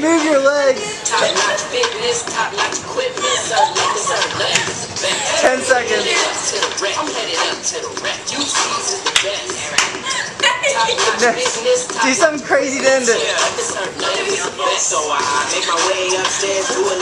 Move your legs. Top notch fitness, top notch equipment, 10 seconds. I'm headed up to the rep. You cheese is the best. Top notch business, Do something crazy to end it. so I make my way upstairs, do a